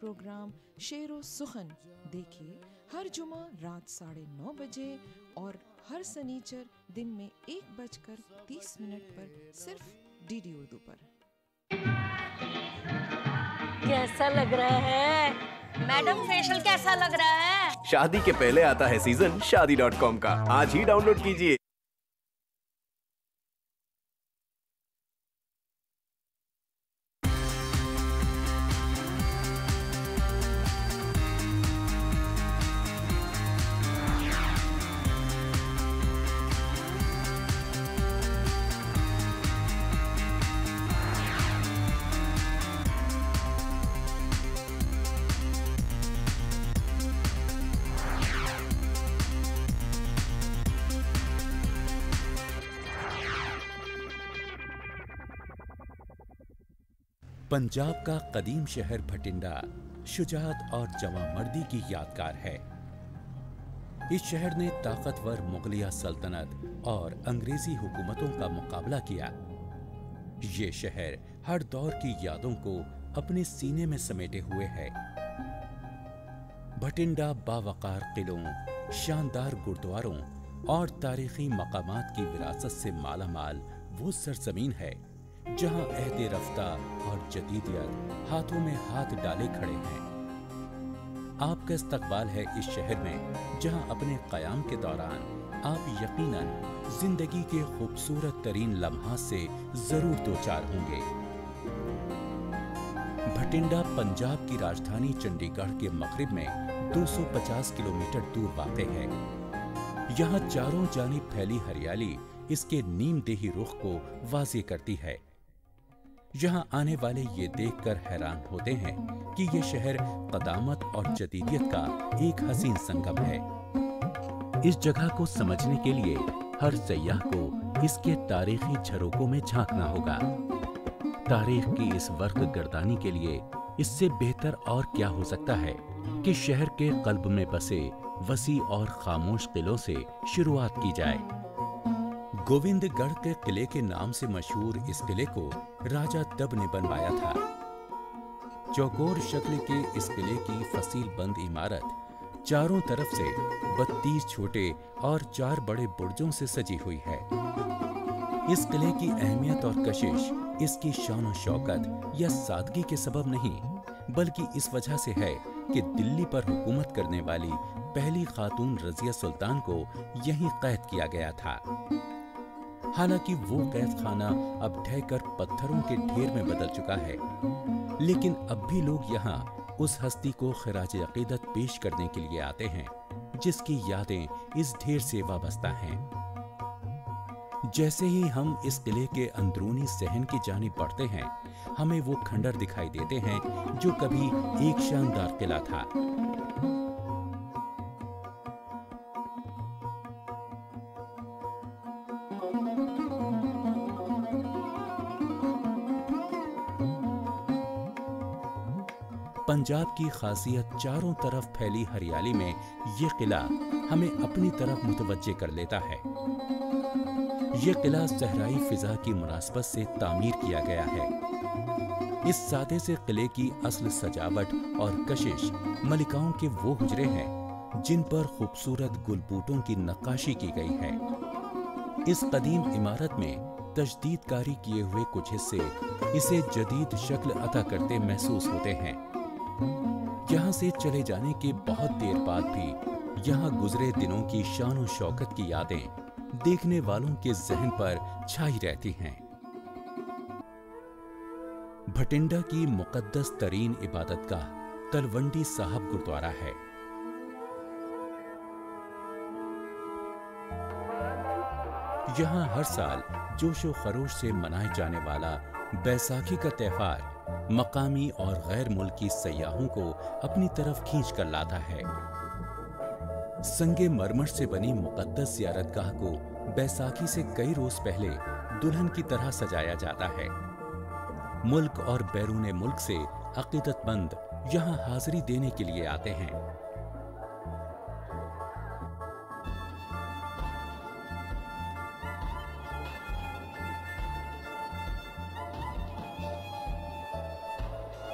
Programme शेरो सुखन देखिए हर जुमा रात 9:30 बजे और हर सनीचर दिन में 1:30 पर सिर्फ डीडी उर्दू पर। कैसा लग रहा है मैडम? फेशियल कैसा लग रहा है? शादी के पहले आता है सीजन शादी.com का। आज ही डाउनलोड कीजिए। पंजाब का कदीम शहर भटिंडा शुजाअत और जवांमर्दी की यादगार है। इस शहर ने ताकतवर मुगलिया सल्तनत और अंग्रेजी हुकूमतों का मुकाबला किया। ये शहर हर दौर की यादों को अपने सीने में समेटे हुए है। भटिंडा बावकार किलों, शानदार गुरुद्वारों और तारीखी मकामात की विरासत से मालामाल वो सरजमीन है जहां अहदे रफ्ता और जदीदियत हाथों में हाथ डाले खड़े हैं। आपका इस्तकबाल है इस शहर में जहां अपने क़याम के दौरान आप यकीनन जिंदगी के खूबसूरत तरीन लम्हात से जरूर दो चार होंगे। भटिंडा पंजाब की राजधानी चंडीगढ़ के मगरिब में 250 किलोमीटर दूर वाक़ है। यहाँ चारों जानिब फैली हरियाली इसके नीमदेही रुख को वाज़ेह करती है। यहाँ आने वाले ये देखकर हैरान होते हैं कि ये शहर कदामत और जदीदियत का एक हसीन संगम है। इस जगह को समझने के लिए हर सयाह को इसके तारीखी झरोकों में झांकना होगा। तारीख की इस वर्क गर्दानी के लिए इससे बेहतर और क्या हो सकता है कि शहर के कल्ब में बसे वसी और खामोश किलों से शुरुआत की जाए। गोविंदगढ़ के किले के नाम से मशहूर इस किले को राजा तब ने बनवाया था। चौकोर शक्ल के इस किले की फसील बंद इमारत चारों तरफ से 32 छोटे और 4 बड़े बुर्जों से सजी हुई है। इस किले की अहमियत और कशिश इसकी शान और शौकत या सादगी के सबब नहीं, बल्कि इस वजह से है कि दिल्ली पर हुकूमत करने वाली पहली खातून रजिया सुल्तान को यहीं कैद किया गया था। हालांकि वो कैद खाना अब ढहकर पत्थरों के ढेर में बदल चुका है, लेकिन अब भी लोग यहाँ उस हस्ती को खिराज अकीदत पेश करने के लिए आते हैं जिसकी यादें इस ढेर से वाबस्ता हैं। जैसे ही हम इस किले के अंदरूनी सहन की जानिब बढ़ते हैं, हमें वो खंडर दिखाई देते हैं जो कभी एक शानदार किला था। पंजाब की खासियत चारों तरफ फैली हरियाली में ये किला हमें अपनी तरफ मुतवज्जे कर लेता है। ये किला सहराई फिजा की मुनासबत से तामीर किया गया है। इस सादे से किले की असल सजावट और कशिश मलिकाओं के वो हुजरे हैं जिन पर खूबसूरत गुलबूटों की नक्काशी की गई है। इस कदीम इमारत में तजदीदकारी किए हुए कुछ हिस्से इसे जदीद शक्ल अता करते महसूस होते हैं। यहाँ से चले जाने के बहुत देर बाद भी यहाँ गुजरे दिनों की शान और शौकत की यादें देखने वालों के जहन पर छाई रहती हैं। भटिंडा की मुकद्दस तरीन इबादतगाह तलवंडी साहब गुरुद्वारा है। यहाँ हर साल जोशो खरोश से मनाए जाने वाला बैसाखी का त्योहार मकामी और गैर मुल्की सयाहों को अपनी तरफ खींच कर लाता है। संगे मरमर से बनी मुकद्दस ज़ियारतगाह को बैसाखी से कई रोज पहले दुल्हन की तरह सजाया जाता है। मुल्क और बैरून मुल्क से अकीदतमंद यहाँ हाजिरी देने के लिए आते हैं।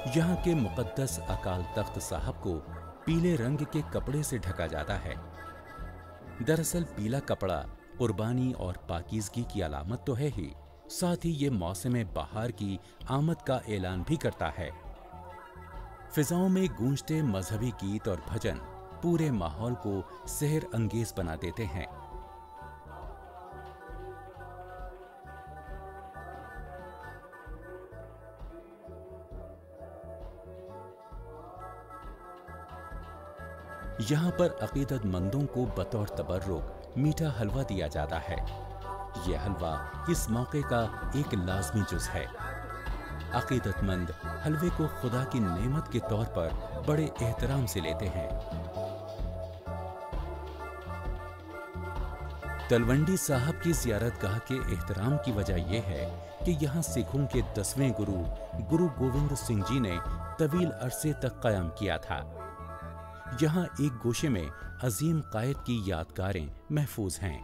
यहाँ के मुक़द्दस अकाल तख्त साहब को पीले रंग के कपड़े से ढका जाता है। दरअसल पीला कपड़ा कुर्बानी और पाकीज़गी की अलामत तो है ही, साथ ही ये मौसम बहार की आमद का ऐलान भी करता है। फिजाओं में गूंजते मजहबी गीत और भजन पूरे माहौल को सहर अंगेज बना देते हैं। यहाँ पर अकीदतमंदों को बतौर तबर्रुक मीठा हलवा दिया जाता है। यह हलवा इस मौके का एक लाजमी जुज है। अकीदतमंद हलवे को खुदा की नेमत के तौर पर बड़े एहतराम से लेते हैं। तलवंडी साहब की ज़ियारतगाह के एहतराम की वजह यह है कि यहाँ सिखों के 10वें गुरु गोविंद सिंह जी ने तवील अरसे तक क़याम किया था। यहाँ एक गोशे में अजीम कायद की यादगारें महफूज हैं।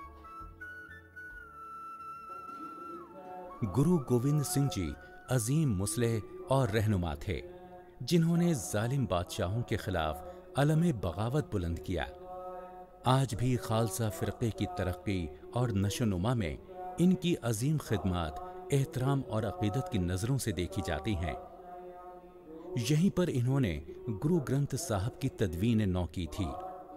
गुरु गोविंद सिंह जी अजीम मुस्लिह और रहनुमा थे, जिन्होंने जालिम बादशाहों के खिलाफ अलम बगावत बुलंद किया। आज भी खालसा फ़िरक़े की तरक्की और नशोनुमा में इनकी अजीम खिदमत एहतराम और अक़ीदत की नज़रों से देखी जाती हैं। यहीं पर इन्होंने गुरु ग्रंथ साहब की तदवीन नौ की थी।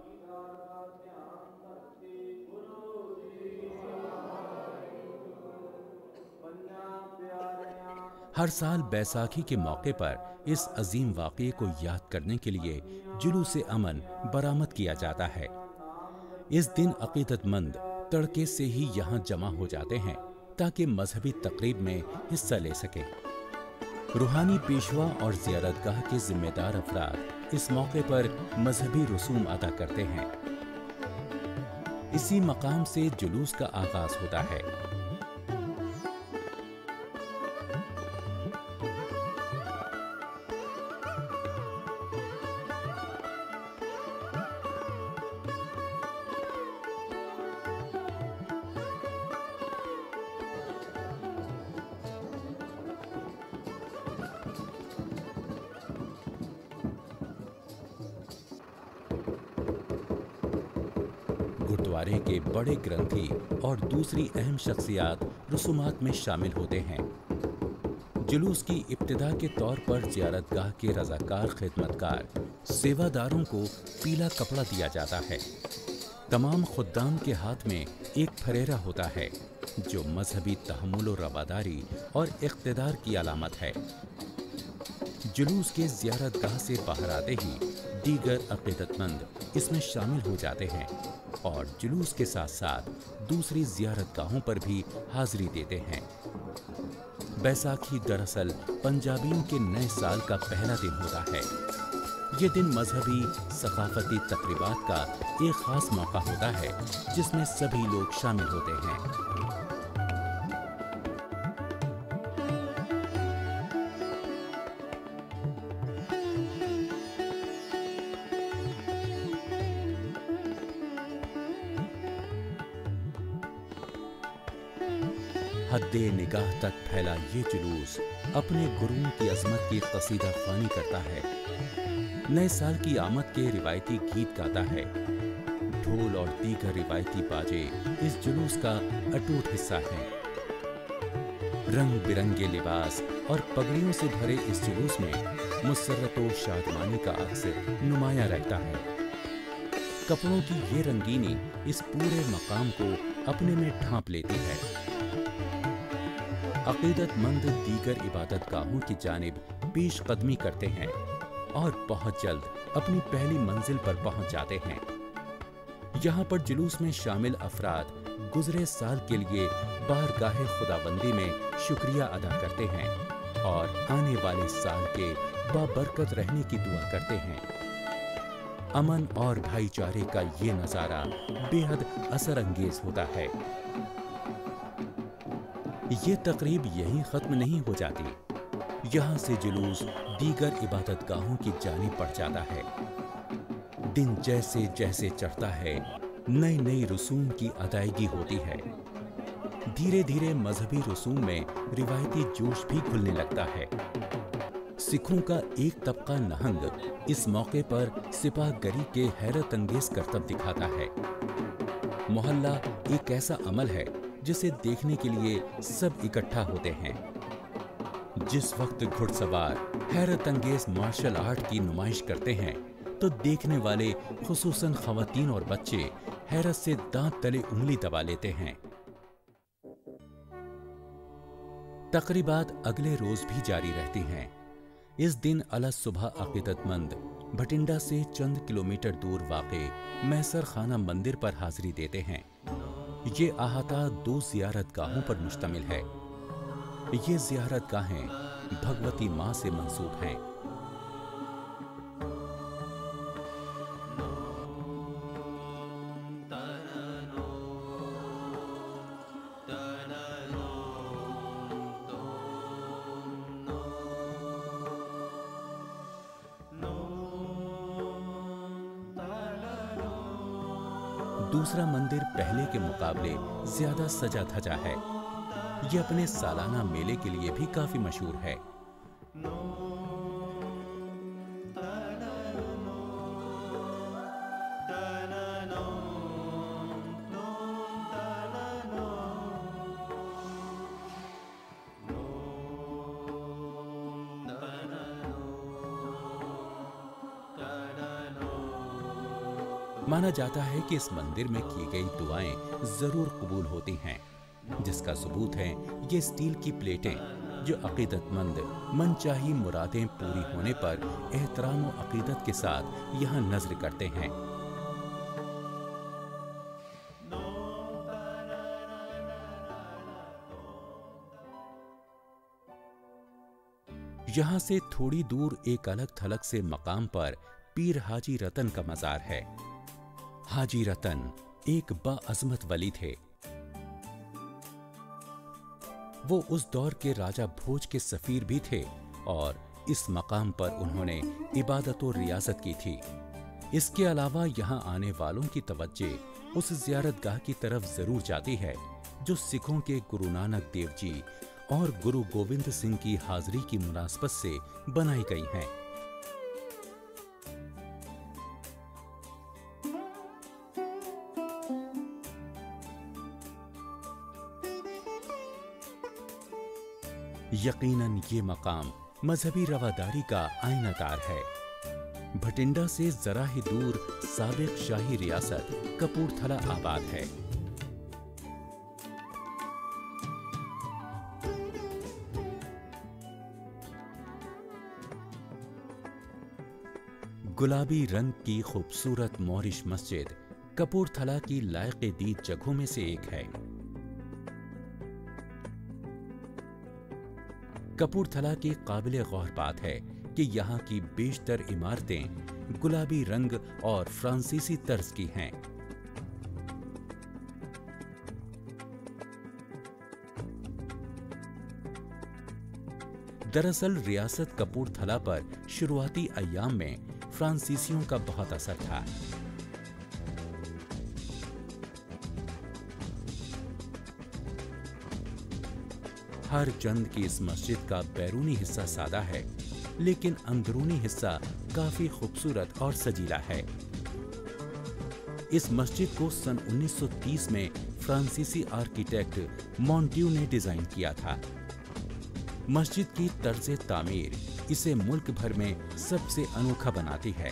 हर साल बैसाखी के मौके पर इस अजीम वाक़ये को याद करने के लिए जुलूस अमन बरामद किया जाता है। इस दिन अक़ीदतमंद तड़के से ही यहाँ जमा हो जाते हैं ताकि मजहबी तक़रीब में हिस्सा ले सके। रूहानी पेशवा और ज़ियारतगाह के जिम्मेदार अफराद इस मौके पर मजहबी रसूम अदा करते हैं। इसी मकाम से जुलूस का आगाज होता है। गुरुद्वारे के बड़े ग्रंथी और दूसरी अहम शख्सियात रसूमात में शामिल होते हैं। जुलूस की इब्तिदा के तौर पर ज़ियारतगाह के रज़ाकार खिदमतगार सेवादारों को पीला कपड़ा दिया जाता है। तमाम खुद्दाम के हाथ में एक फरेरा होता है जो मजहबी तहम्मुल और रवादारी और इक़्तिदार की अलामत है। जुलूस के ज़ियारतगाह से बाहर आते ही दीगर अक़ीदतमंद इसमें शामिल हो जाते हैं और जुलूस के साथ साथ दूसरी ज़ियारतगाहों पर भी हाज़िरी देते हैं। बैसाखी दरअसल पंजाबियों के नए साल का पहला दिन होता है। ये दिन मजहबी सकाफती तक़रीबात का एक ख़ास मौका होता है जिसमें सभी लोग शामिल होते हैं। हद्दे निगाह तक फैला ये जुलूस अपने गुरुओं की अज़मत की क़सीदा ख़्वानी करता है। नए साल की आमद के रिवायती गीत गाता है। ढोल और दीगर रिवायती बाजे इस जुलूस का अटूट हिस्सा हैं। रंग बिरंगे लिबास और पगड़ियों से भरे इस जुलूस में मुसर्रत व शादमानी का अक्स नुमाया रहता है। कपड़ों की ये रंगीनी इस पूरे मकाम को अपने में ढांप लेती है। अक़ीदतमंद दीगर इबादतगाहों की जानिब पेश कदमी करते हैं और बहुत जल्द अपनी पहली मंजिल पर पहुंच जाते हैं। यहाँ पर जुलूस में शामिल अफराद गुज़रे साल के लिए बारगाहे खुदाबंदी में शुक्रिया अदा करते हैं और आने वाले साल के बाबरकत रहने की दुआ करते हैं। अमन और भाईचारे का ये नज़ारा बेहद असर अंगेज होता है। ये तकरीब यहीं ख़त्म नहीं हो जाती। यहाँ से जुलूस दीगर इबादतगाहों की जानिब बढ़ जाता है। दिन जैसे जैसे चढ़ता है नई नई रसूम की अदायगी होती है। धीरे धीरे मजहबी रसूम में रिवायती जोश भी खुलने लगता है। सिखों का एक तबका नहंग इस मौके पर सिपाहगरी के हैरत अंगेज करतब दिखाता है। मोहल्ला एक ऐसा अमल है जिसे देखने के लिए सब इकट्ठा होते हैं। जिस वक्त घुड़सवार हैरत अंगेज मार्शल आर्ट की नुमाइश करते हैं तो देखने वाले खुसूसन खवातीन और बच्चे हैरत से दांत तले उंगली दबा लेते हैं। तकरीबात अगले रोज भी जारी रहती हैं। इस दिन अला सुबह अकीदतमंद भटिंडा से चंद किलोमीटर दूर वाक़े मैसर खाना मंदिर पर हाजिरी देते हैं। ये अहाता 2 ज़ियारतगाहों पर मुश्तमिल है। ये ज़ियारतगाहें भगवती माँ से मंसूब हैं। दूसरा मंदिर पहले के मुकाबले ज्यादा सजा धजा है। यह अपने सालाना मेले के लिए भी काफी मशहूर है। माना जाता है कि इस मंदिर में की गई दुआएं जरूर कबूल होती हैं, जिसका सबूत है ये स्टील की प्लेटें जो अकीदतमंद मनचाही मुरादें पूरी होने पर एहतराम और अकीदत के साथ यहाँ नज़र करते हैं। यहाँ से थोड़ी दूर एक अलग थलग से मकाम पर पीर हाजी रतन का मजार है। हाजी रतन एक बाअज़मत वली थे। वो उस दौर के राजा भोज के सफीर भी थे और इस मकाम पर उन्होंने इबादत और रियासत की थी। इसके अलावा यहाँ आने वालों की तवज्जे उस ज़ियारतगाह की तरफ जरूर जाती है जो सिखों के गुरु नानक देव जी और गुरु गोविंद सिंह की हाजिरी की मुनासबत से बनाई गई हैं। यकीनन ये मकाम मजहबी रवादारी का आईनादार है। भटिंडा से जरा ही दूर साबिक शाही रियासत कपूरथला आबाद है। गुलाबी रंग की खूबसूरत मोरिश मस्जिद कपूरथला की लायक-ए-दीद जगहों में से एक है। कपूरथला की काबिले गौर बात है कि यहाँ की बेशतर इमारतें गुलाबी रंग और फ्रांसीसी तर्ज की हैं। दरअसल रियासत कपूरथला पर शुरुआती अय्याम में फ्रांसीसियों का बहुत असर था। हर चंद की इस मस्जिद का बैरूनी हिस्सा सादा है, लेकिन अंदरूनी हिस्सा काफी खूबसूरत और सजीला है। इस मस्जिद को सन 1930 में फ्रांसीसी आर्किटेक्ट मॉन्ट्यू ने डिजाइन किया था। मस्जिद की तर्ज तामीर इसे मुल्क भर में सबसे अनोखा बनाती है।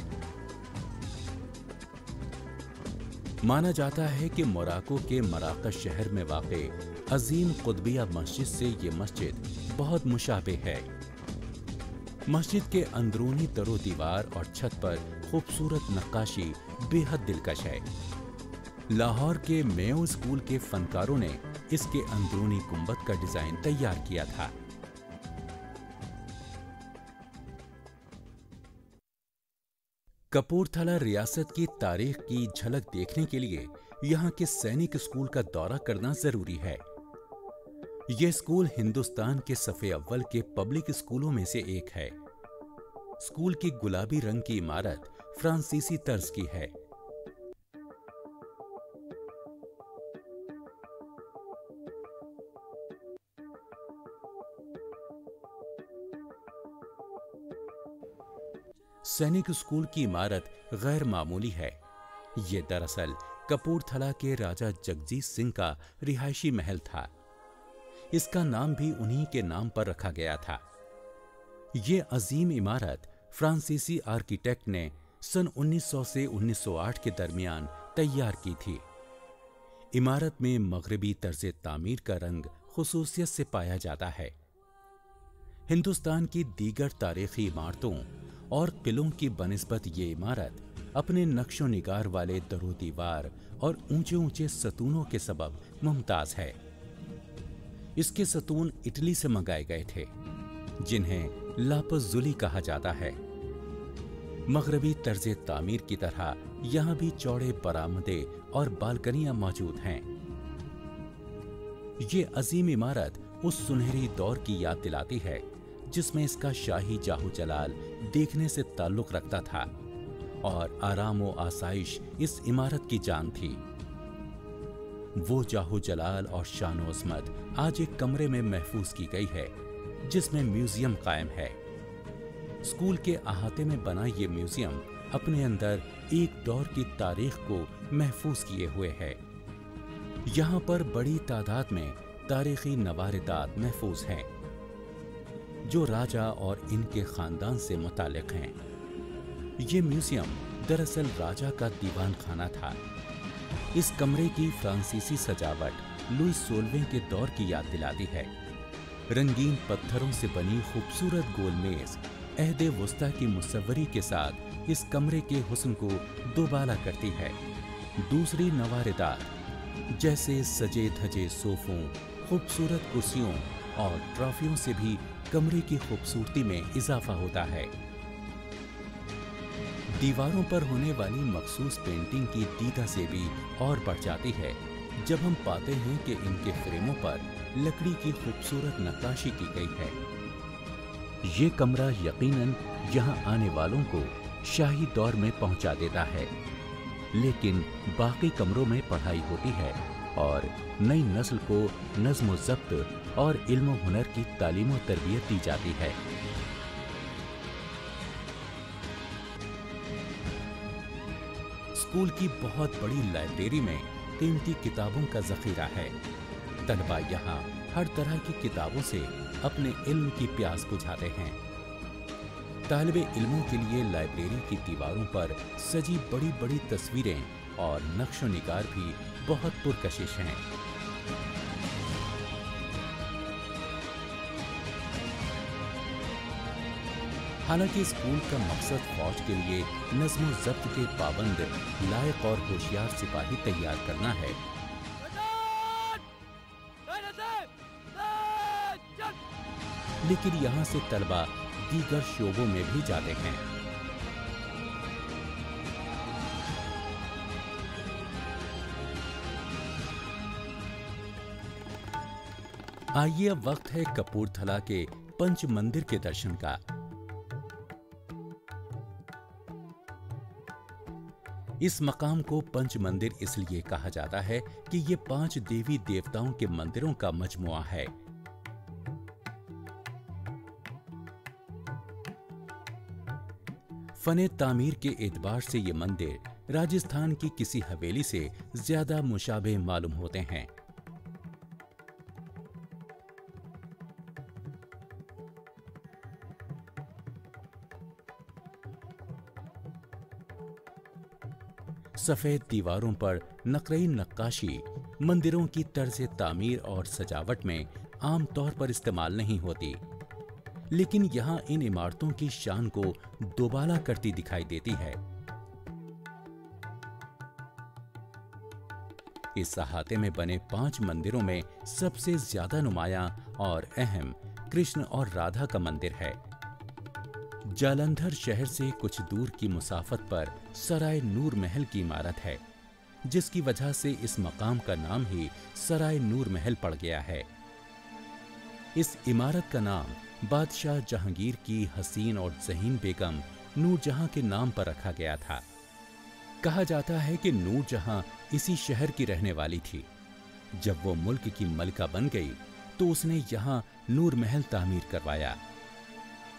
माना जाता है कि मोरक्को के मराकश शहर में वाक़े अजीम कुतबिया मस्जिद से ये मस्जिद बहुत मुशाबे है। मस्जिद के अंदरूनी तरो दीवार और छत पर खूबसूरत नक्काशी बेहद दिलकश है। लाहौर के मेयो स्कूल के फनकारों ने इसके अंदरूनी गुंबद का डिजाइन तैयार किया था। कपूरथला रियासत की तारीख की झलक देखने के लिए यहाँ के सैनिक स्कूल का दौरा करना जरूरी है। यह स्कूल हिंदुस्तान के सफ़े अव्वल के पब्लिक स्कूलों में से एक है। स्कूल की गुलाबी रंग की इमारत फ्रांसीसी तर्ज की है। सैनिक स्कूल की इमारत गैर मामूली है। ये दरअसल कपूरथला के राजा जगजीत सिंह का रिहायशी महल था। इसका नाम भी उन्हीं के नाम पर रखा गया था। ये अजीम इमारत फ्रांसीसी आर्किटेक्ट ने सन 1900 से 1908 के दरमियान तैयार की थी। इमारत में मगरबी तर्ज तामीर का रंग खुसूसियत से पाया जाता है। हिंदुस्तान की दीगर तारीखी इमारतों और किलों की बनिस्बत ये इमारत अपने नक्शो निगार वाले दरो दीवार और ऊंचे ऊंचे सतूनों के सबब मुमताज है। इसके सतून इटली से मंगाए गए थे, जिन्हें लापजुली कहा जाता है। मगरबी तर्ज तामीर की तरह यहां भी चौड़े बरामदे और बालकनियां मौजूद हैं। ये अजीम इमारत उस सुनहरी दौर की याद दिलाती है जिसमें इसका शाही जाहू जलाल देखने से ताल्लुक रखता था और आराम व आसाइश इस इमारत की जान थी। वो जाहू जलाल और शान व अज़मत आज एक कमरे में महफूज की गई है, जिसमें म्यूजियम कायम है। स्कूल के अहाते में बना ये म्यूजियम अपने अंदर एक दौर की तारीख को महफूज किए हुए है। यहाँ पर बड़ी तादाद में तारीखी नवारिदात महफूज हैं, जो राजा और इनके खानदान से मुतालिक हैं। ये म्यूजियम दरअसल राजा का दीवान खाना था। इस कमरे की फ्रांसीसी सजावट लुइस 16वें के दौर की याद दिलाती है। रंगीन पत्थरों से बनी खूबसूरत गोल मेज अहदे वुस्ता की मुसव्वरी के साथ इस कमरे के हुस्न को दोबाला करती है। दूसरी नवारिदात जैसे सजे धजे सोफों, खूबसूरत कुर्सियों और ट्रॉफियों से भी कमरे की खूबसूरती में इजाफा होता है। दीवारों पर होने वाली मखसूस पेंटिंग की दीदा से भी और बढ़ जाती है जब हम पाते हैं कि इनके फ्रेमों पर लकड़ी की खूबसूरत नक्काशी की गई है। ये कमरा यकीनन यहाँ आने वालों को शाही दौर में पहुँचा देता है, लेकिन बाकी कमरों में पढ़ाई होती है और नई नस्ल को नज़्म व ज़ब्त और इल्म व हुनर की तालीम व तरबियत दी जाती है। स्कूल की बहुत बड़ी लाइब्रेरी में कीमती किताबों का जखीरा है। तलबा यहाँ हर तरह की किताबों से अपने इल्म की प्यास बुझाते हैं। तालिबे इल्मों के लिए लाइब्रेरी की दीवारों पर सजी बड़ी बड़ी तस्वीरें और नक्शो निगार भी बहुत पुरकशिश हैं। हालांकि स्कूल का मकसद फौज के लिए नज़्म व ज़ब्त के पाबंद, लायक और होशियार सिपाही तैयार करना है, लेकिन यहाँ से तलबा दीगर शोबों में भी जाते हैं। आइए अब वक्त है कपूरथला के पंच मंदिर के दर्शन का। इस मकाम को पंच मंदिर इसलिए कहा जाता है कि ये 5 देवी देवताओं के मंदिरों का मजमुआ है। फने तामीर के एतबार से ये मंदिर राजस्थान की किसी हवेली से ज्यादा मुशाबे मालूम होते हैं। सफेद दीवारों पर नकरई नक्काशी मंदिरों की तर्ज तामीर और सजावट में आम तौर पर इस्तेमाल नहीं होती, लेकिन यहाँ इन इमारतों की शान को दोबाला करती दिखाई देती है। इस अहाते में बने 5 मंदिरों में सबसे ज्यादा नुमायां और अहम कृष्ण और राधा का मंदिर है। जालंधर शहर से कुछ दूर की मुसाफत पर सराय नूर महल की इमारत है, जिसकी वजह से इस मकाम का नाम ही सराय नूर महल पड़ गया है। इस इमारत का नाम बादशाह जहांगीर की हसीन और ज़हीन बेगम नूरजहां के नाम पर रखा गया था। कहा जाता है कि नूरजहां इसी शहर की रहने वाली थी। जब वो मुल्क की मलिका बन गई तो उसने यहाँ नूर महल तामीर करवाया।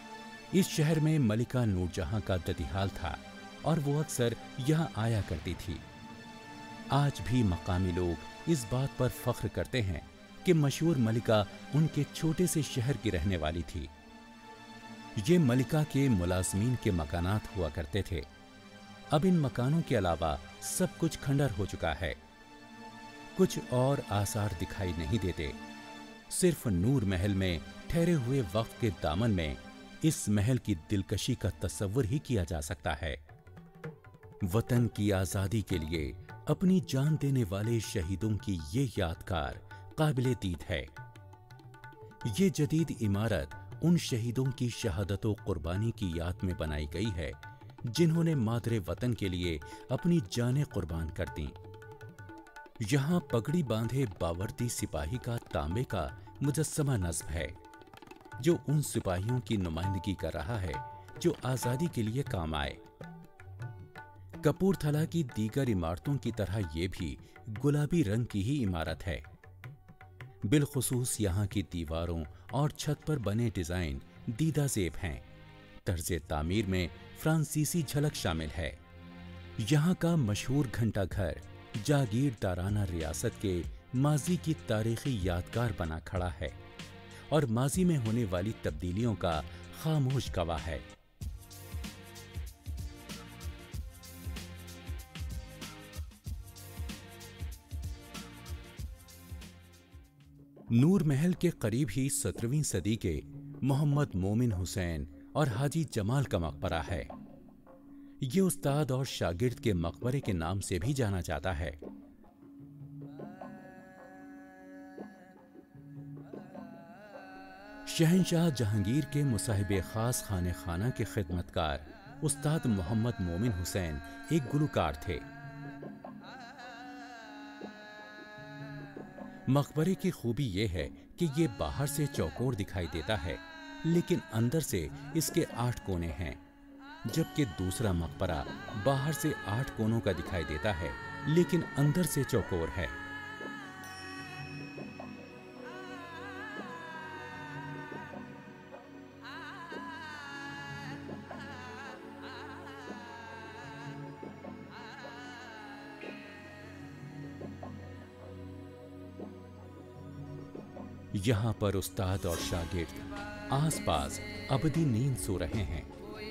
इस शहर में मलिका नूरजहां का ददिहाल था और वो अक्सर यहाँ आया करती थी। आज भी मकामी लोग इस बात पर फख्र करते हैं कि मशहूर मलिका उनके छोटे से शहर की रहने वाली थी। ये मलिका के मुलाजमीन के मकानात हुआ करते थे। अब इन मकानों के अलावा सब कुछ खंडर हो चुका है। कुछ और आसार दिखाई नहीं देते। सिर्फ नूर महल में ठहरे हुए वक्त के दामन में इस महल की दिलकशी का तस्वुर ही किया जा सकता है। वतन की आजादी के लिए अपनी जान देने वाले शहीदों की ये यादगार काबिले दीद है। ये जदीद इमारत उन शहीदों की शहादतों कुर्बानी की याद में बनाई गई है जिन्होंने मादरे वतन के लिए अपनी जानें कुर्बान कर दी। यहाँ पगड़ी बांधे बावर्दी सिपाही का तांबे का मुजस्समा नस्ब है जो उन सिपाहियों की नुमाइंदगी कर रहा है जो आजादी के लिए काम आए। कपूरथला की दीगर इमारतों की तरह ये भी गुलाबी रंग की ही इमारत है। बिलखुसूस यहाँ की दीवारों और छत पर बने डिजाइन दीदा ज़ेब हैं। तर्ज़े तामीर में फ्रांसीसी झलक शामिल है। यहाँ का मशहूर घंटा घर जागीरदाराना रियासत के माजी की तारीखी यादगार बना खड़ा है और माजी में होने वाली तब्दीलियों का खामोश गवाह है। नूर महल के करीब ही 17वीं सदी के मोहम्मद मोमिन हुसैन और हाजी जमाल का मकबरा है। ये उस्ताद और शागिर्द के मकबरे के नाम से भी जाना जाता है। शहंशाह जहांगीर के मुसाहिब खास खाने खाना के खिदमतकार उस्ताद मोहम्मद मोमिन हुसैन एक गुलकार थे। मकबरे की खूबी यह है कि ये बाहर से चौकोर दिखाई देता है लेकिन अंदर से इसके 8 कोने हैं, जबकि दूसरा मकबरा बाहर से 8 कोनों का दिखाई देता है लेकिन अंदर से चौकोर है। यहाँ पर उस्ताद और शागिर्द आसपास अबदी नींद सो रहे हैं।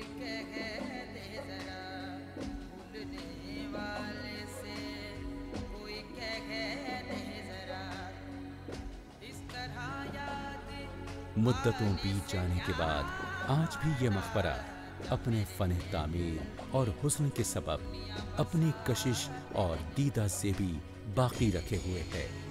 मुद्दतों बीत जाने के बाद आज भी ये मकबरा अपने फन तामीर और हुस्न के सबब अपनी कशिश और दीदा से भी बाकी रखे हुए है।